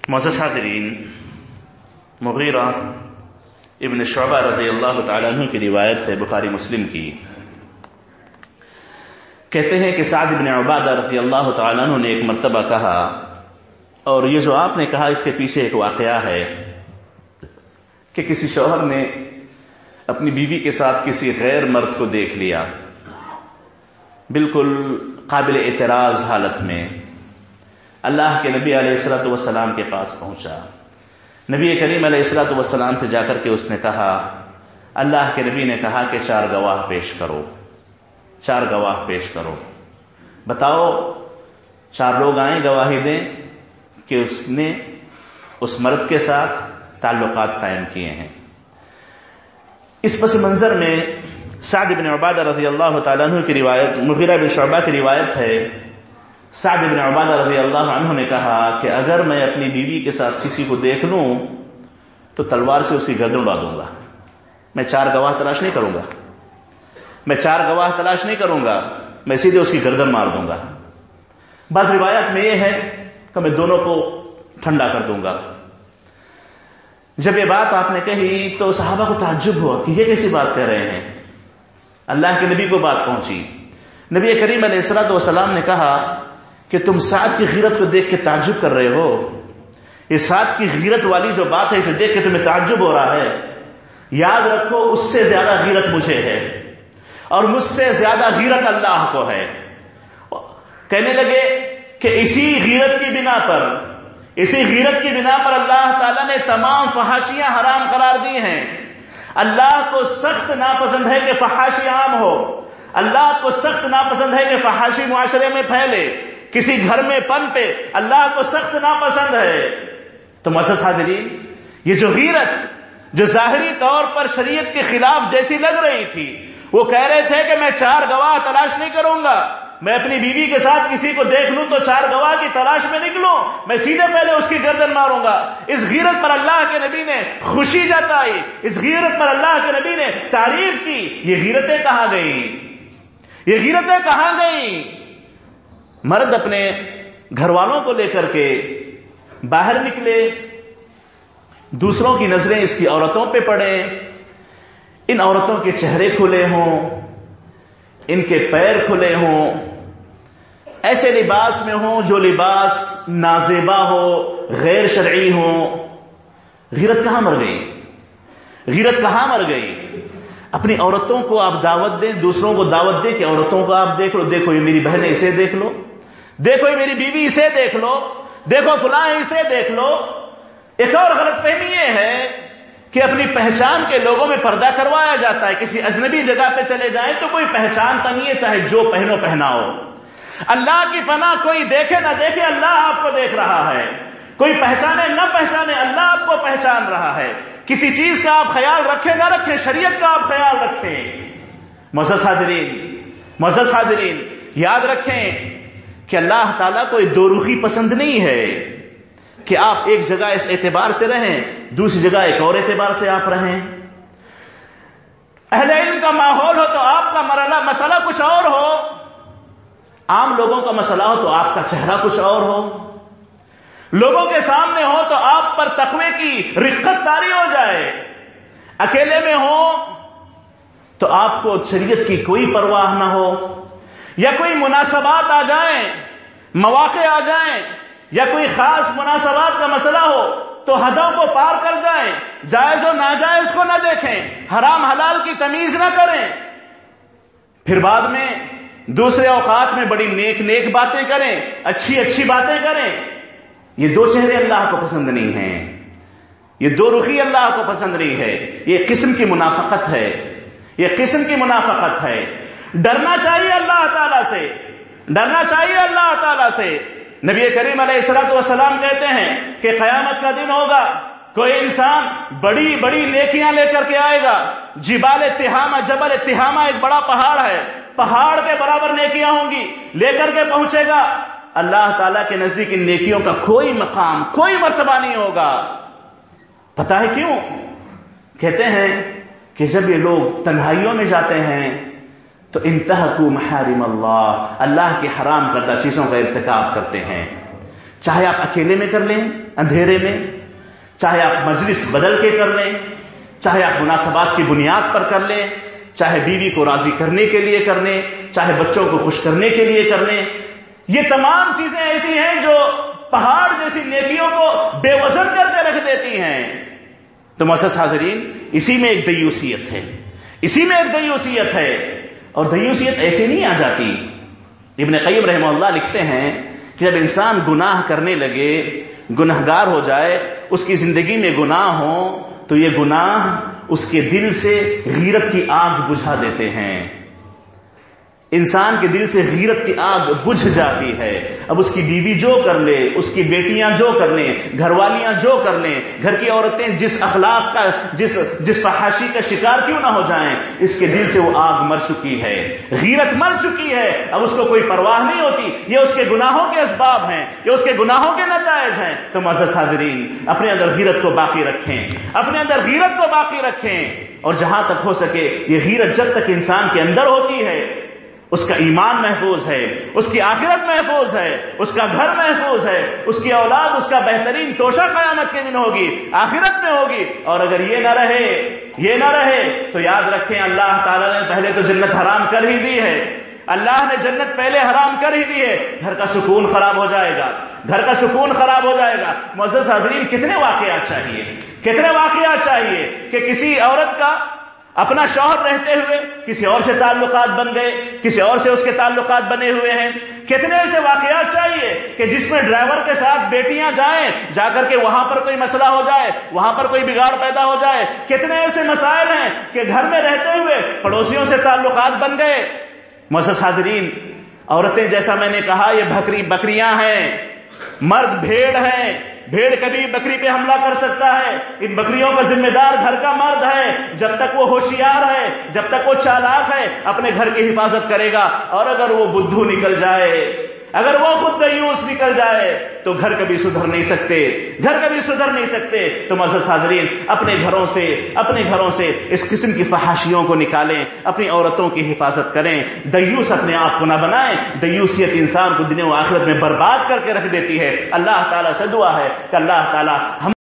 معزز حاضرین، مغیرہ ابن شعبہ رضی اللہ تعالیٰ عنہ کی روایت ہے بخاری مسلم کی، کہتے ہیں کہ سعد بن عبادہ رضی اللہ تعالیٰ عنہ نے ایک مرتبہ کہا، اور یہ جو آپ نے کہا اس کے پیچھے ایک واقعہ ہے کہ کسی شوہر نے اپنی بیوی کے ساتھ کسی غیر مرد کو دیکھ لیا، بالکل قابل اعتراض حالت میں، اللہ کے نبی علیہ الصلوۃ والسلام کے پاس پہنچا۔ نبی کریم علیہ الصلوۃ والسلام سے جا کر کے اس نے کہا، اللہ کے نبی نے کہا کہ 4 گواہ پیش کرو، 4 گواہ پیش کرو، بتاؤ 4 لوگ آئیں گواہی دیں کہ اس نے اس مرد کے ساتھ تعلقات قائم کیے ہیں۔ اس پس منظر میں سعد بن عبادہ رضی اللہ تعالیٰ عنہ کی روایت، مغیرہ بن شعبہ کی روایت ہے، سعد بن عبادہ رضی اللہ عنہ نے کہا کہ اگر میں اپنی بیوی کے ساتھ کسی کو دیکھ لوں تو تلوار سے اس کی گردن اڑا دوں گا، میں 4 گواہ تلاش نہیں کروں گا، میں 4 گواہ تلاش نہیں کروں گا، میں سیدھے اس کی گردن مار دوں گا۔ بعض روایت میں یہ ہے کہ میں دونوں کو ٹھنڈا کر دوں گا۔ جب یہ بات آپ نے کہی تو صحابہ کو تعجب ہوا کہ یہ کیسی بات کہہ رہے ہیں۔ اللہ کے نبی کو بات پہنچی، نبی کریم علیہ الصلوۃ والسلام نے کہا کہ تم سعد کی غیرت کو دیکھ کے تعجب کر رہے ہو، یہ سعد کی غیرت والی جو بات ہے اسے دیکھ کے تمہیں تعجب ہو رہا ہے، یاد رکھو اس سے زیادہ غیرت مجھے ہے اور مجھ سے زیادہ غیرت اللہ کو ہے۔ کہنے لگے کہ اسی غیرت کی بنا پر اللہ تعالیٰ نے تمام فحاشیاں حرام قرار دی ہیں۔ اللہ کو سخت ناپسند ہے کہ فحاشی عام ہو، اللہ کو سخت ناپسند ہے کہ فحاشی معاشرے میں پھیلے، کسی گھر میں پنپے، اللہ کو سخت ناپسند ہے۔ تو معزز حاضرین، یہ جو غیرت جو ظاہری طور پر شریعت کے خلاف جیسی لگ رہی تھی، وہ کہہ رہے تھے کہ میں 4 گواہ تلاش نہیں کروں گا، میں اپنی بیوی کے ساتھ کسی کو دیکھ لوں تو 4 گواہ کی تلاش میں نکلوں، میں سیدھے پہلے اس کی گردن ماروں گا۔ اس غیرت پر اللہ کے نبی نے خوشی جتائی، اس غیرت پر اللہ کے نبی نے تعریف کی۔ یہ غیرتیں کہاں گئیں؟ یہ غیرتیں کہاں گئیں؟ مرد اپنے گھر والوں کو لے کر کے باہر نکلے، دوسروں کی نظریں اس کی عورتوں پہ پڑے، ان عورتوں کے چہرے کھلے ہوں، ان کے پیر کھلے ہوں، ایسے لباس میں ہوں جو لباس نازیبا ہو، غیر شرعی ہو۔ غیرت کہاں مر گئی؟ غیرت کہاں مر گئی؟ اپنی عورتوں کو آپ دعوت دیں، دوسروں کو دعوت دیں کہ عورتوں کو آپ دیکھ لو، دیکھو یہ میری بہن ہے اسے دیکھ لو، دیکھو یہ میری بیوی اسے دیکھ لو، دیکھو فلاں اسے دیکھ لو۔ ایک اور غلط فہمی یہ ہے کہ اپنی پہچان کے لوگوں میں پردہ کروایا جاتا ہے، کسی اجنبی جگہ پہ چلے جائیں تو کوئی پہچانتا نہیں ہے، چاہے جو پہنو پہناؤ۔ اللہ کی پناہ، کوئی دیکھے نہ دیکھے اللہ آپ کو دیکھ رہا ہے، کوئی پہچانے نہ پہچانے اللہ آپ کو پہچان رہا ہے۔ کسی چیز کا آپ خیال رکھیں نہ رکھیں، شریعت کا آپ خیال رکھیں۔ معزز حاضرین، یاد رکھیں کہ اللہ تعالیٰ کو یہ 2 رخی پسند نہیں ہے کہ آپ ایک جگہ اس اعتبار سے رہیں، دوسری جگہ ایک اور اعتبار سے آپ رہیں۔ اہل علم کا ماحول ہو تو آپ کا مسئلہ کچھ اور ہو، عام لوگوں کا مسئلہ ہو تو آپ کا چہرہ کچھ اور ہو، لوگوں کے سامنے ہو تو آپ پر تقوی کی رقت طاری ہو جائے، اکیلے میں ہو تو آپ کو شریعت کی کوئی پرواہ نہ ہو، یا کوئی مناسبات آ جائیں، مواقع آ جائیں، یا کوئی خاص مناسبات کا مسئلہ ہو تو حدوں کو پار کر جائیں، جائز و ناجائز کو نہ دیکھیں، حرام حلال کی تمیز نہ کریں، پھر بعد میں دوسرے اوقات میں بڑی نیک باتیں کریں، اچھی باتیں کریں۔ یہ 2 چہرے اللہ کو پسند نہیں ہیں، یہ 2 رخی اللہ کو پسند نہیں ہے، یہ قسم کی منافقت ہے، یہ قسم کی منافقت ہے۔ ڈرنا چاہیے اللہ تعالیٰ سے، ڈرنا چاہیے اللہ تعالیٰ سے۔ نبی کریم علیہ الصلوۃ والسلام کہتے ہیں کہ قیامت کا دن ہوگا، کوئی انسان بڑی بڑی نیکیاں لے کر کے آئے گا، جبل تہامہ ایک بڑا پہاڑ ہے، پہاڑ کے برابر نیکیاں ہوں گی، لے کر کے پہنچے گا، اللہ تعالیٰ کے نزدیک ان نیکیوں کا کوئی مقام، کوئی مرتبہ نہیں ہوگا۔ پتہ ہے کیوں؟ کہتے ہیں کہ جب یہ لوگ تنہائیوں میں جاتے ہیں تو انتہکوا محارم اللہ، اللہ کی حرام کردہ چیزوں کا ارتکاب کرتے ہیں۔ چاہے آپ اکیلے میں کر لیں اندھیرے میں، چاہے آپ مجلس بدل کے کر لیں، چاہے آپ مناسبات کی بنیاد پر کر لیں، چاہے بیوی کو راضی کرنے کے لیے کر لیں، چاہے بچوں کو خوش کرنے کے لیے کر لیں، یہ تمام چیزیں ایسی ہیں جو پہاڑ جیسی نیکیوں کو بے وزن کر کے رکھ دیتی ہیں۔ تو معزز حاضرین، اسی میں ایک دیوسیت ہے، اسی میں ایک دیوسیت ہے، اور دیوسیت ایسے نہیں آ جاتی۔ ابن قیم رحمہ اللہ لکھتے ہیں کہ جب انسان گناہ کرنے لگے، گنہگار ہو جائے، اس کی زندگی میں گناہ ہو، تو یہ گناہ اس کے دل سے غیرت کی آگ بجھا دیتے ہیں۔ انسان کے دل سے غیرت کی آگ بجھ جاتی ہے۔ اب اس کی بیوی جو کر لے، اس کی بیٹیاں جو کر لیں، گھر والیاں جو کر لیں، گھر کی عورتیں جس اخلاق کا جس فحاشی کا شکار کیوں نہ ہو جائیں، اس کے دل سے وہ آگ مر چکی ہے، غیرت مر چکی ہے۔ اب اس کو کوئی پرواہ نہیں ہوتی، یہ اس کے گناہوں کے اسباب ہیں، یہ اس کے گناہوں کے نتائج ہیں۔ تو معزز حاضرین، اپنے اندر غیرت کو باقی رکھیں، اپنے اندر غیرت کو باقی رکھیں، اور جہاں تک ہو سکے یہ غیرت جب تک انسان کے اندر ہوتی ہے، اس کا ایمان محفوظ ہے، اس کی آخرت محفوظ ہے، اس کا گھر محفوظ ہے، اس کی اولاد اس کا بہترین توشہ قیامت کے دن ہوگی، آخرت میں ہوگی۔ اور اگر یہ نہ رہے تو یاد رکھیں اللہ تعالیٰ نے پہلے تو جنت حرام کر ہی دی ہے، اللہ نے جنت پہلے حرام کر ہی دی ہے، گھر کا سکون خراب ہو جائے گا، گھر کا سکون خراب ہو جائے گا۔ معزز حاضرین، کتنے واقعات چاہیے کہ کسی عورت کا اپنا شوہر رہتے ہوئے کسی اور سے تعلقات بن گئے، کسی اور سے اس کے تعلقات بنے ہوئے ہیں۔ کتنے ایسے واقعات چاہیے کہ جس میں ڈرائیور کے ساتھ بیٹیاں جائیں، جا کر کے وہاں پر کوئی مسئلہ ہو جائے، وہاں پر کوئی بگاڑ پیدا ہو جائے۔ کتنے ایسے مسائل ہیں کہ گھر میں رہتے ہوئے پڑوسیوں سے تعلقات بن گئے۔ معزز حاضرین، عورتیں جیسا میں نے کہا یہ بکریاں ہیں، مرد بھیڑ ہیں، بھیڑ کبھی بکری پہ حملہ کر سکتا ہے، ان بکریوں کا ذمہ دار گھر کا مرد ہے۔ جب تک وہ ہوشیار ہے، جب تک وہ چالاک ہے، اپنے گھر کی حفاظت کرے گا، اور اگر وہ بدھو نکل جائے، اگر وہ خود دیوس نکل جائے تو گھر کبھی سدھر نہیں سکتے۔ تو معزز حاضرین، اپنے گھروں سے اس قسم کی فحاشیوں کو نکالیں، اپنی عورتوں کی حفاظت کریں، دیوس اپنے آپ کو نہ بنائیں۔ دیوسیت انسان کو دنیا و آخرت میں برباد کر کے رکھ دیتی ہے۔ اللہ تعالیٰ سے دعا ہے کہ اللہ تعالیٰ ہم